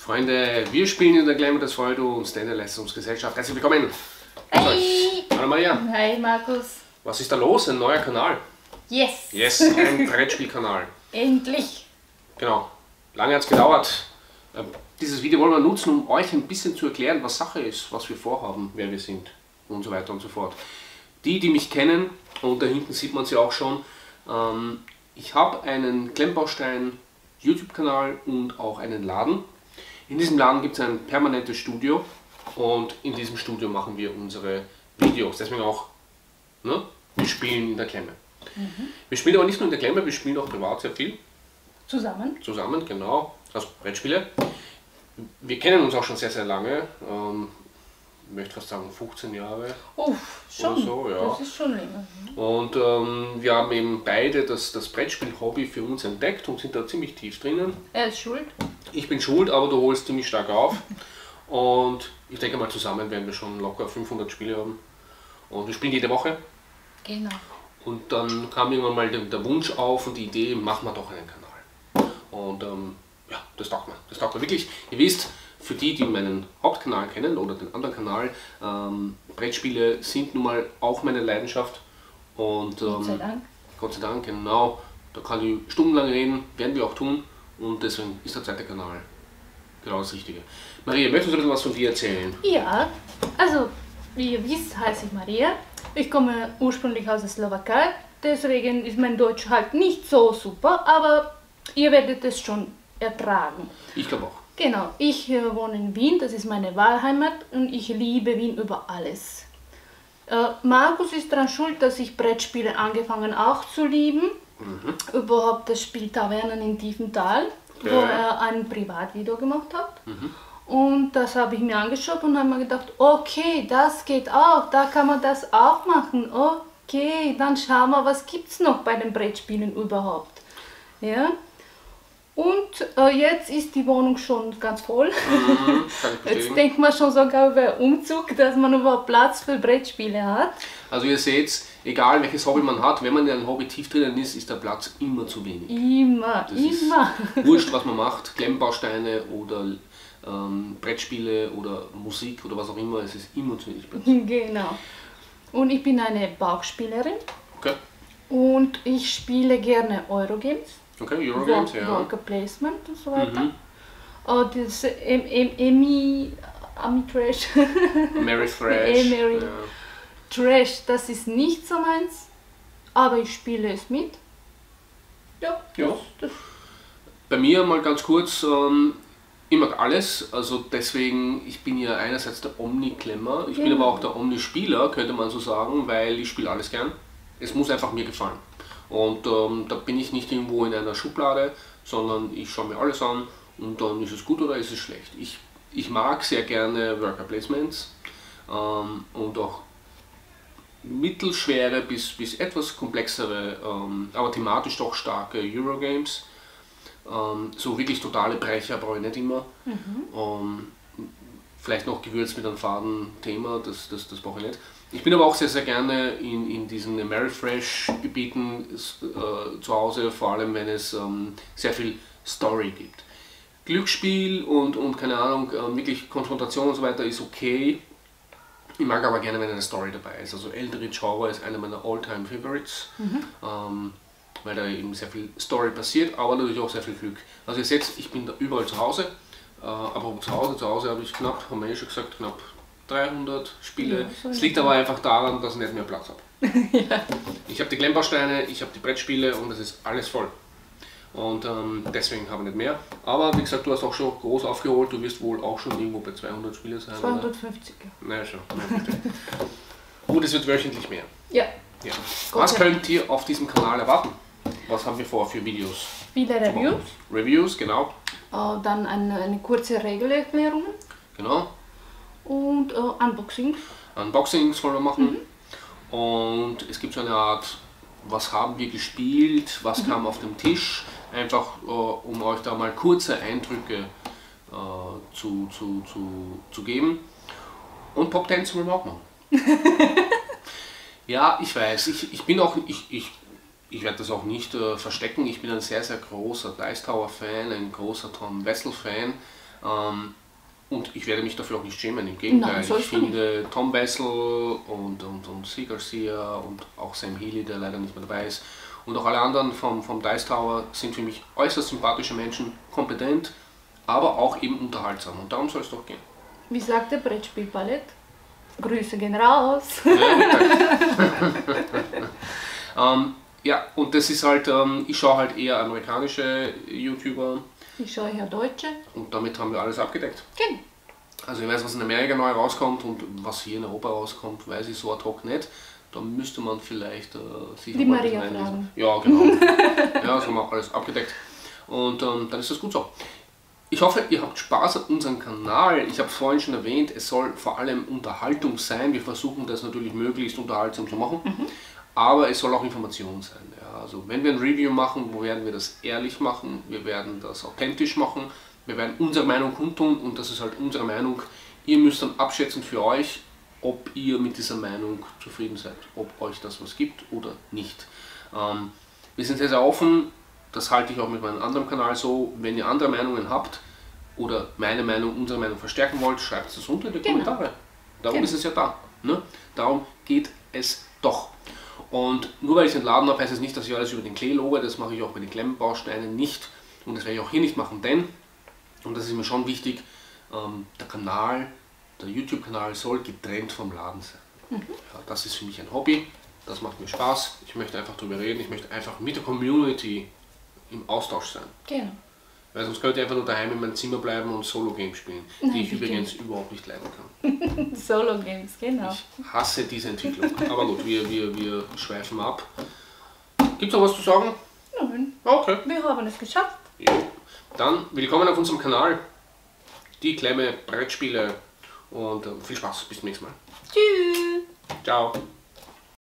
Freunde, wir spielen in der Glamour des Freudo und Stand-Leistungsgesellschaft. Herzlich willkommen! Hey! Hallo Maria! Hi Markus! Was ist da los? Ein neuer Kanal? Yes! Yes, ein Brettspielkanal. Endlich! Genau. Lange hat es gedauert. Dieses Video wollen wir nutzen, um euch ein bisschen zu erklären, was Sache ist, was wir vorhaben, wer wir sind und so weiter und so fort. Die mich kennen, und da hinten sieht man sie auch schon, ich habe einen Klemmbaustein YouTube-Kanal und auch einen Laden. In diesem Laden gibt es ein permanentes Studio und in diesem Studio machen wir unsere Videos. Deswegen auch, ne? Wir spielen in der Klemme. Wir spielen aber nicht nur in der Klemme, wir spielen auch privat sehr viel. Zusammen, genau. Also Brettspiele. Wir kennen uns auch schon sehr, sehr lange. Ich möchte fast sagen 15 Jahre. Oh, schon. Oder so, ja. Das ist schon länger. Und wir haben eben beide das Brettspiel-Hobby für uns entdeckt und sind da ziemlich tief drinnen. Er ist schuld. Ich bin schuld, aber du holst ziemlich stark auf. Und ich denke mal, zusammen werden wir schon locker 500 Spiele haben. Und wir spielen jede Woche. Genau. Und dann kam irgendwann mal der Wunsch auf und die Idee, machen wir doch einen Kanal. Und ja, das taugt mir. Das taugt mir wirklich. Ihr wisst, für die meinen Hauptkanal kennen oder den anderen Kanal, Brettspiele sind nun mal auch meine Leidenschaft. Und Gott sei Dank. Gott sei Dank, genau. Da kann ich stundenlang reden, werden wir auch tun. Und deswegen ist der zweite Kanal genau das Richtige. Maria, möchtest du ein bisschen was von dir erzählen? Ja, also wie ihr wisst, heiße ich Maria. Ich komme ursprünglich aus der Slowakei, deswegen ist mein Deutsch halt nicht so super, aber ihr werdet es schon ertragen. Ich glaube auch. Genau, ich wohne in Wien, das ist meine Wahlheimat und ich liebe Wien über alles. Markus ist daran schuld, dass ich Brettspiele angefangen auch zu lieben. Überhaupt das Spiel Tavernen in Tiefental, wo er ein Privatvideo gemacht hat. Und das habe ich mir angeschaut und habe mir gedacht, okay, das geht auch, da kann man das auch machen. Okay, dann schauen wir, was gibt es noch bei den Brettspielen überhaupt. Ja? Und jetzt ist die Wohnung schon ganz voll. Jetzt denkt man schon sogar über Umzug, dass man überhaupt Platz für Brettspiele hat. Also ihr seht, egal welches Hobby man hat, wenn man in einem Hobby tief drinnen ist, ist der Platz immer zu wenig. Immer. Wurscht, was man macht, Klemmbausteine oder Brettspiele oder Musik oder was auch immer, es ist immer zu wenig Platz. Genau. Und ich bin eine Bauchspielerin. Okay. Und ich spiele gerne Eurogames. Okay, Eurogames, ja. Worker Placement und so weiter. Das Trash. Mary Thrash. Mary Trash, das ist nicht so meins, aber ich spiele es mit. Ja. Das. Bei mir mal ganz kurz, ich mag alles, also deswegen, ich bin ja einerseits der Omni-Klemmer, ich bin aber auch der Omni-Spieler, könnte man so sagen, weil ich spiele alles gern. Es muss einfach mir gefallen. Und da bin ich nicht irgendwo in einer Schublade, sondern ich schaue mir alles an und dann ist es gut oder ist es schlecht. Ich mag sehr gerne Worker Placements und auch mittelschwere bis etwas komplexere, aber thematisch doch starke Eurogames. So wirklich totale Brecher brauche ich nicht immer. Vielleicht noch gewürzt mit einem faden Thema, das brauche ich nicht. Ich bin aber auch sehr, sehr gerne in diesen Amerifresh-Gebieten zu Hause, vor allem wenn es sehr viel Story gibt. Glücksspiel und keine Ahnung, wirklich Konfrontation und so weiter ist okay. Ich mag aber gerne, wenn eine Story dabei ist. Also Eldritch Horror ist einer meiner All-Time Favorites. Weil da eben sehr viel Story passiert, aber natürlich auch sehr viel Glück. Also ihr seht, ich bin da überall zu Hause, aber zu Hause habe ich knapp, haben wir schon gesagt, knapp 300 Spiele. Es liegt aber einfach daran, dass ich nicht mehr Platz habe. Ich habe die Klemmbausteine, ich habe die Brettspiele und das ist alles voll. Und deswegen habe ich nicht mehr. Aber wie gesagt, du hast auch schon groß aufgeholt, du wirst wohl auch schon irgendwo bei 200 Spiele sein. 250. Naja, schon. Gut, es wird wöchentlich mehr. Ja. Was könnt ihr auf diesem Kanal erwarten? Was haben wir vor für Videos? Spiele-Reviews. Reviews, genau. Dann eine kurze Regelerklärung. Genau. Und Unboxing. Unboxings wollen wir machen. Und es gibt so eine Art, was haben wir gespielt, was kam auf dem Tisch. Einfach um euch da mal kurze Eindrücke zu geben. Und Pop Dance wollen wir auch machen. Ja, ich weiß, ich bin auch, ich werde das auch nicht verstecken, ich bin ein sehr, sehr großer Dice Tower Fan, ein großer Tom Wessel Fan, Und ich werde mich dafür auch nicht schämen, im Gegenteil. Nein, Ich sollst du finde Tom Wessel und C. Garcia und auch Sam Healy, der leider nicht mehr dabei ist, und auch alle anderen vom Dice Tower sind für mich äußerst sympathische Menschen, kompetent, aber auch eben unterhaltsam. Und darum soll es doch gehen. Wie sagt der Brettspielballett? Grüße gehen raus. Ja, und das ist halt, ich schaue halt eher amerikanische YouTuber. Ich schaue ja Deutsche. Und damit haben wir alles abgedeckt. Genau. Also ich weiß, was in Amerika neu rauskommt und was hier in Europa rauskommt, weiß ich so ad hoc nicht. Da müsste man vielleicht sich Die noch mal ein Maria bisschen einlesen. fragen. Ja, genau. Ja, das haben wir auch alles abgedeckt. Und dann ist das gut so. Ich hoffe, ihr habt Spaß an unserem Kanal. Ich habe vorhin schon erwähnt, es soll vor allem Unterhaltung sein. Wir versuchen das natürlich möglichst unterhaltsam zu machen. Aber es soll auch Information sein. Ja, also wenn wir ein Review machen, wo werden wir das ehrlich machen, wir werden das authentisch machen, wir werden unsere Meinung kundtun und das ist halt unsere Meinung. Ihr müsst dann abschätzen für euch, ob ihr mit dieser Meinung zufrieden seid, ob euch das was gibt oder nicht. Wir sind sehr, sehr offen, das halte ich auch mit meinem anderen Kanal so. Wenn ihr andere Meinungen habt oder meine Meinung, unsere Meinung verstärken wollt, schreibt es unter in die Kommentare. Darum ist es ja da. Ne? Darum geht es doch. Und nur weil ich den Laden habe, heißt es nicht, dass ich alles über den Klee lobe. Das mache ich auch bei den Klemmbausteinen nicht. Und das werde ich auch hier nicht machen, denn, und das ist mir schon wichtig, der Kanal, der YouTube-Kanal soll getrennt vom Laden sein. Ja, das ist für mich ein Hobby, das macht mir Spaß. Ich möchte einfach darüber reden, ich möchte einfach mit der Community im Austausch sein. Genau. Weil sonst könnte ich einfach nur daheim in meinem Zimmer bleiben und Solo-Games spielen, die ich übrigens überhaupt nicht leiden kann. Solo-Games, genau. Ich hasse diese Entwicklung. Aber gut, wir schweifen ab. Gibt es noch was zu sagen? Nein, Okay. wir haben es geschafft. Jo. Dann willkommen auf unserem Kanal. Die Klemme Brettspiele und viel Spaß. Bis zum nächsten Mal. Tschüss. Ciao.